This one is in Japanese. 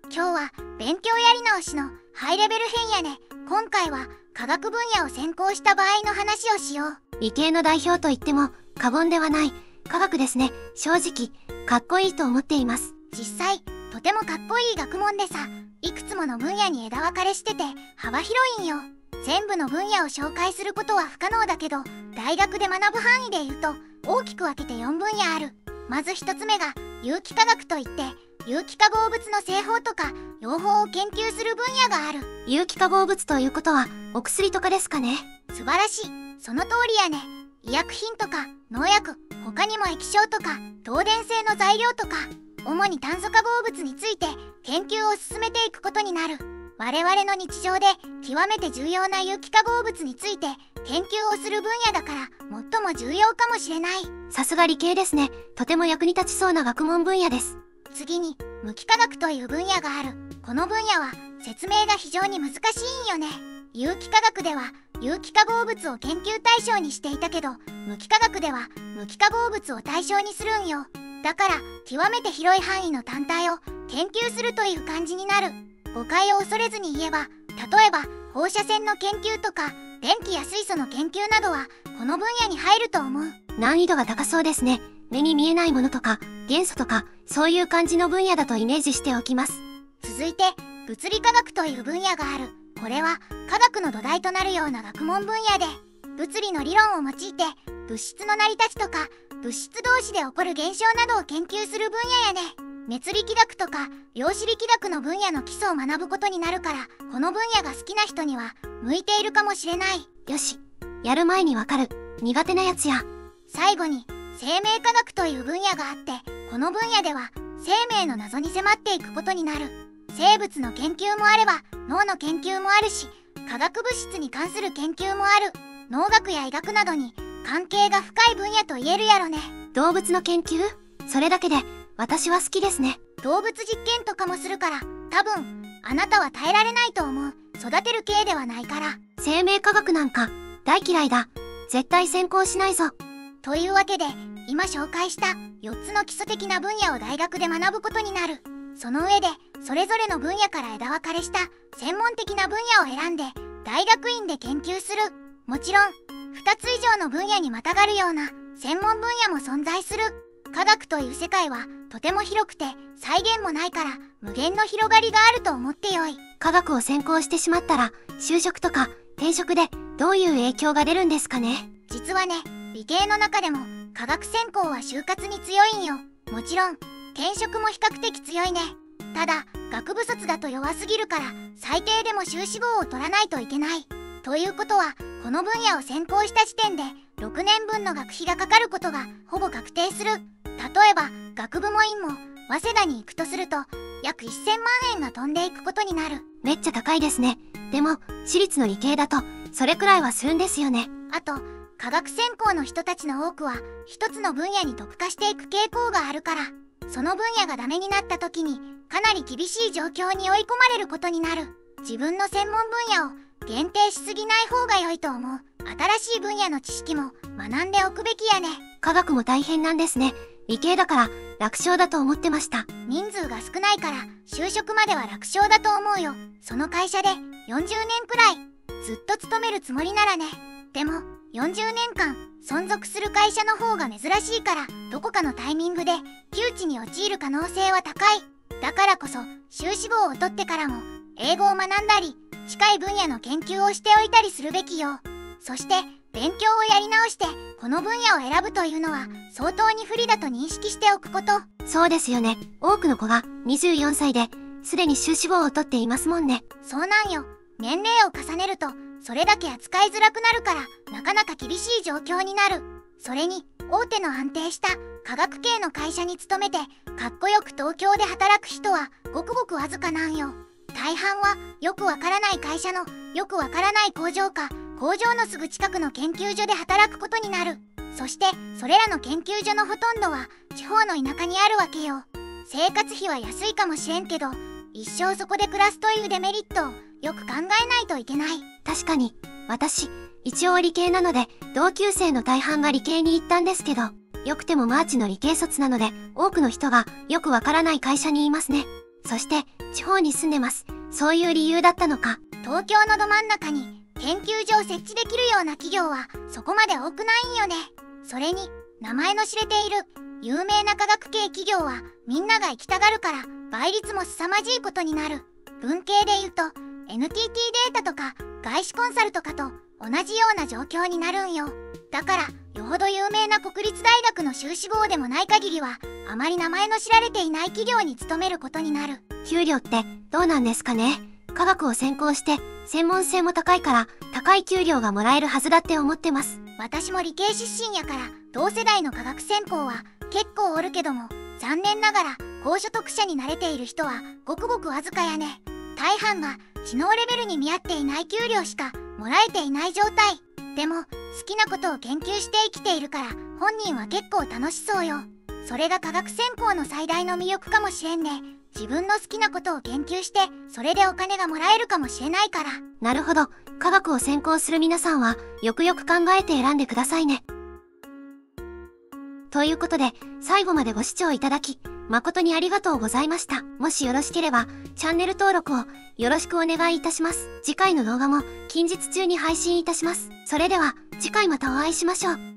今日は勉強やり直しのハイレベル編やね。今回は科学分野を専攻した場合の話をしよう。 理系の代表と言っても過言ではない科学ですね。正直かっこいいと思っています。 実際とてもかっこいい学問でさ、いくつもの分野に枝分かれしてて幅広いんよ。全部の分野を紹介することは不可能だけど、大学で学ぶ範囲で言うと大きく分けて4分野ある。まず1つ目が有機化学といって、有機化合物の製法とか養蜂を研究する分野がある。 有機化合物ということはお薬とかですかね。 素晴らしい、その通りやね。医薬品とか農薬、他にも液晶とか導電性の材料とか、主に炭素化合物について研究を進めていくことになる。我々の日常で極めて重要な有機化合物について研究をする分野だから最も重要かもしれない。 さすが理系ですね。とても役に立ちそうな学問分野です。 次に無機化学という分野がある。この分野は説明が非常に難しいんよね。有機化学では有機化合物を研究対象にしていたけど、無機化学では無機化合物を対象にするんよ。だから極めて広い範囲の単体を研究するという感じになる。誤解を恐れずに言えば、例えば放射線の研究とか電気や水素の研究などはこの分野に入ると思う。 難易度が高そうですね。目に見えないものとか元素とかそういう感じの分野だとイメージしておきます。 続いて物理化学という分野がある。これは科学の土台となるような学問分野で、物理の理論を用いて物質の成り立ちとか物質同士で起こる現象などを研究する分野やね。熱力学とか量子力学の分野の基礎を学ぶことになるから、この分野が好きな人には向いているかもしれない。 よし、やる前にわかる苦手なやつや。 最後に生命科学という分野があって、この分野では生命の謎に迫っていくことになる。生物の研究もあれば脳の研究もあるし、化学物質に関する研究もある。農学や医学などに関係が深い分野と言えるやろね。 動物の研究？それだけで私は好きですね。 動物実験とかもするから、多分あなたは耐えられないと思う。育てる系ではないから。 生命科学なんか大嫌いだ。絶対専攻しないぞ。 というわけで今紹介した4つの基礎的な分野を大学で学ぶことになる。その上でそれぞれの分野から枝分かれした専門的な分野を選んで大学院で研究する。もちろん2つ以上の分野にまたがるような専門分野も存在する。科学という世界はとても広くて際限もないから無限の広がりがあると思ってよい。 科学を専攻してしまったら就職とか転職でどういう影響が出るんですかね。 実はね、理系の中でも科学専攻は就活に強いんよ。もちろん転職も比較的強いね。ただ学部卒だと弱すぎるから最低でも修士号を取らないといけない。ということはこの分野を専攻した時点で6年分の学費がかかることがほぼ確定する。例えば学部も院も早稲田に行くとすると約1000万円が飛んでいくことになる。 めっちゃ高いですね。でも私立の理系だとそれくらいはするんですよね。 あと科学専攻の人たちの多くは一つの分野に特化していく傾向があるから、その分野がダメになった時にかなり厳しい状況に追い込まれることになる。自分の専門分野を限定しすぎない方が良いと思う。新しい分野の知識も学んでおくべきやね。 科学も大変なんですね。理系だから楽勝だと思ってました。 人数が少ないから就職までは楽勝だと思うよ。その会社で40年くらいずっと勤めるつもりならね。でも40年間存続する会社の方が珍しいから、どこかのタイミングで窮地に陥る可能性は高い。だからこそ修士号を取ってからも英語を学んだり近い分野の研究をしておいたりするべきよ。そして勉強をやり直してこの分野を選ぶというのは相当に不利だと認識しておくこと。 そうですよね。多くの子が24歳ですでに修士号を取っていますもんね。 そうなんよ。年齢を重ねるとそれだけ扱いづらくなるからなかなか厳しい状況になる。それに大手の安定した科学系の会社に勤めてかっこよく東京で働く人はごくごくわずかなんよ。大半はよくわからない会社のよくわからない工場か工場のすぐ近くの研究所で働くことになる。そしてそれらの研究所のほとんどは地方の田舎にあるわけよ。生活費は安いかもしれんけど一生そこで暮らすというデメリットをよく考えないといけない。 確かに私一応理系なので同級生の大半が理系に行ったんですけど、よくてもマーチの理系卒なので多くの人がよくわからない会社にいますね。そして地方に住んでます。そういう理由だったのか。 東京のど真ん中に研究所を設置できるような企業はそこまで多くないんよね。それに名前の知れている有名な科学系企業はみんなが行きたがるから倍率も凄まじいことになる。文系で言うと NTT データとか外資コンサルとかと同じような状況になるんよ。だからよほど有名な国立大学の修士号でもない限りはあまり名前の知られていない企業に勤めることになる。 給料ってどうなんですかね。科学を専攻して専門性も高いから高い給料がもらえるはずだって思ってます。 私も理系出身やから同世代の科学専攻は結構おるけども、残念ながら高所得者になれている人はごくごくわずかやね。大半が知能レベルに見合っていない給料しかもらえていない状態。でも好きなことを研究して生きているから本人は結構楽しそうよ。それが科学専攻の最大の魅力かもしれんね。自分の好きなことを研究してそれでお金がもらえるかもしれないから。 なるほど。科学を専攻する皆さんはよくよく考えて選んでくださいね。ということで最後までご視聴いただき誠にありがとうございました。もしよろしければチャンネル登録をよろしくお願いいたします。次回の動画も近日中に配信いたします。それでは次回またお会いしましょう。